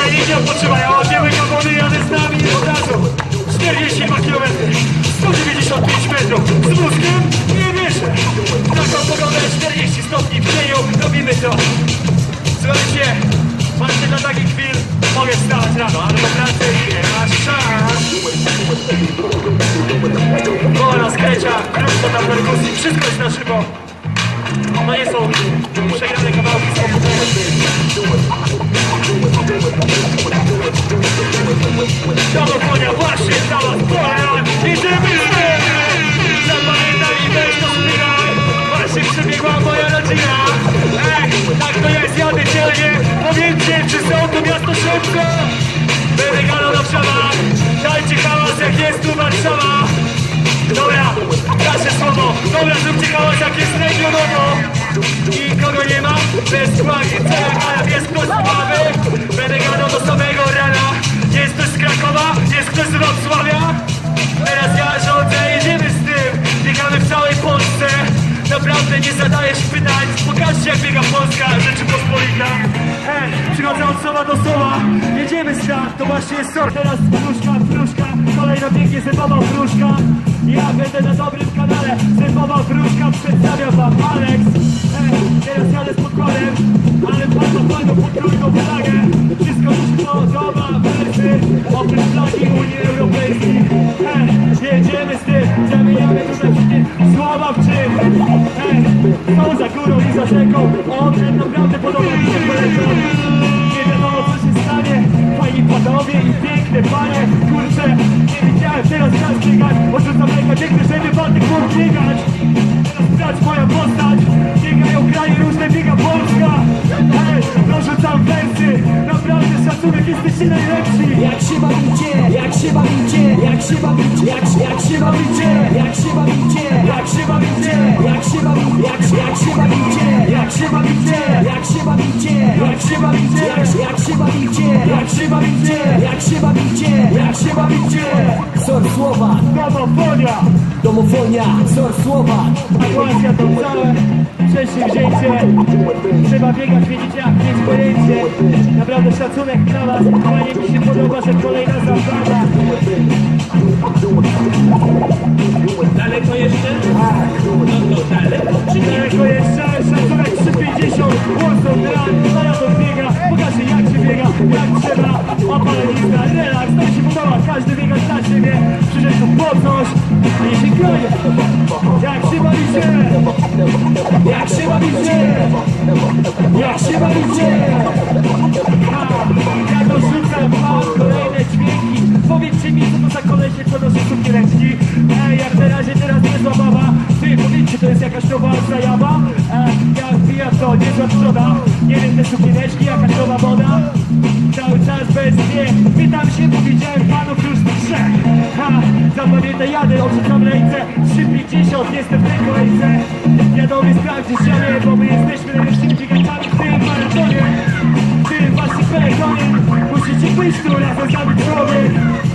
nie odpoczywają, oddzielnika wody jadę z nami od razu. 42 km, 195 metrów, z mózgiem nie wierzę. Taką pogodę 40 stopni w cieniu, robimy to. Słuchajcie, właśnie dla takich chwil mogę wstawać rano, ale do pracy nie ma szans. Kola, skrecia, krótko na perkusji, wszystko jest na żywo. To nie są przegrane kawałki z komputera. Domofonia właśnie dla was pora. Idziemy! Zapamiętaj i weź to spinaj. Właśnie przybiegła moja rodzina. Tak to jest, jadę dzielnie. Powiedzcie, czy są to miasto szybko? Będę gadał do Warszawa. Dajcie hałas, jak jest tu Warszawa. Dobra, nasze słowo. Dobra, zróbcie hałas, jak jest regionowo. I kogo nie ma? Bez skłagi, a jest ktoś z Puławy. Będę gadał do samego rana. Jest ktoś z Krakowa? Jest ktoś z Wrocławia? Teraz ja rządzę, jedziemy z tym. Biegamy w całej Polsce. Naprawdę nie zadajesz pytań. Pokażcie, jak biega Polska Rzeczypospolita. Przychodzę od słowa do słowa. Jedziemy z tam, to właśnie jest sort. Teraz wróżka, kolejna pięknie zębowa wróżka. Ja będę na dobrym kanale. Zębowa wróżka, przedstawiam wam Alex. Teraz jadę z podkładem, ale fajną podrójną flagę. Wszystko mi się podoba, wersy oprócz flagi Unii Europejskiej. Jedziemy z tym, zamieniamy tutaj wszystkie słowa w czyn. Są za górą i za rzeką, ten naprawdę podoba mi się polecam. Nie wiadomo co się stanie, fajni panowie i piękne panie. Kurczę, nie widziałem teraz czas biegać, odrzucam rękę, piękny, żeby Bartek mógł biegać. Teraz brać moja postać, biegają kraje różne, biega Polska. Dorzucam wersy, naprawdę szacunek, jesteście najlepsi. Jak się bawicie, jak się bawicie, jak się bawicie, jak się bawicie, jak się bawicie, jak się bawicie, jak się bawicie, jak się bawicie, jak się bawicie, jak się bawicie, jak się bawicie, jak się bawicie, jak się bawicie, jak się bawicie, jak się bawicie. Wzór słowa, domofonia, wzór słowa. Aktuacja to całe przedsięwzięcie. Trzeba biegać, wiedzieć jak, mieć pojęcie. Naprawdę szacunek dla was. Fajnie mi się podoba, że kolejna zabawa. Daleko jeszcze? No to daleko. Daleko jeszcze, szacunek 350. Warsaw Run, maraton biega. Pokażę jak się biega, jak trzeba. Opalenizna, relaks, to mi się podoba. Każdy biega dla siebie. Przyszedł tu po coś, a nie się kroje. Jak się bawicie? Jak się bawicie? Jak się bawicie? Ja dorzucam wam kolejne dźwięki. Powiedzcie mi, co to za kolesie, co nosi cukiereczki. Jak na razie teraz niezła baba. Ty powiedzcie, to jest jakaś nowa zajawa. Jak pija to niezła trzoda. Nie wiem, te cukiereczki, jakaś nowa moda. Cały czas bez mnie. Pytam się, bo widziałem panów już trzech. Zapamiętaj, jadę, odrzucam ręce. 3,50, jestem w tej kolejce. Wiadomo, sprawdzić ścianę, bo my jesteśmy najlepszymi biegaczami w tym maratonie. W tym właśnie peletonie. Musicie pójść tu razem z nami człowiek.